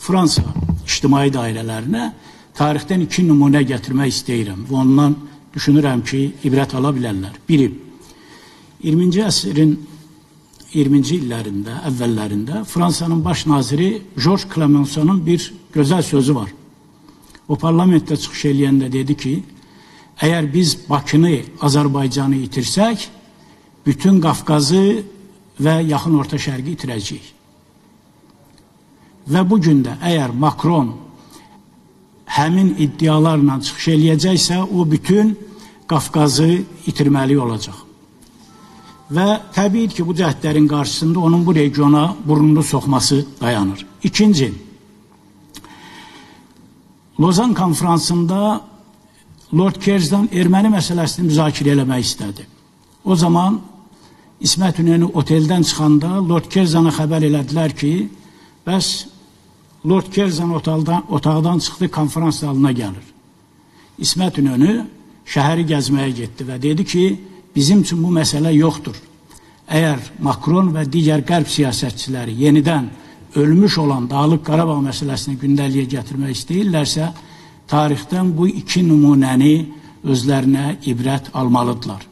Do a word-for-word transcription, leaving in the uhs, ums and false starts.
Fransa ictimai dairələrinə tarixdən iki nümunə gətirmək istəyirəm və ondan düşünürəm ki, ibrət ala bilərlər. Biri, iyirminci əsrin iyirminci illərində, əvvəllərində Fransanın baş naziri Georges Clemenceau'nun bir gözəl sözü var. O parlamentdə çıxış eləyəndə dedi ki, əgər biz Bakını, Azərbaycanı itirsək, bütün Qafqazı və Yaxın Orta Şərqi itirəcəyik. Və bugün də əgər Macron həmin iddialarla çıxış eləyəcəksə, o bütün Qafqazı itirməli olacaq. Və təbii ki, bu cəhdlərin qarşısında onun bu regiona burnunu soxması dayanır. İkinci, Lozan konferansında Lord Curzon erməni məsələsini müzakirə eləmək istədi. O zaman İsmət İnönü oteldən çıxanda Lord Curzona xəbər elədilər ki, bəs Lord Curzon otaqdan, otaqdan çıxdı, konferans zalına gəlir. İsmət İnönü şəhəri gəzməyə getdi və dedi ki, bizim üçün bu məsələ yoxdur. Əgər Macron və digər qərb siyasətçiləri yenidən ölmüş olan Dağlıq Qarabağ məsələsini gündəliyə gətirmək istəyirlərsə, tarixdən bu iki nümunəni özlərinə ibrət almalıdırlar.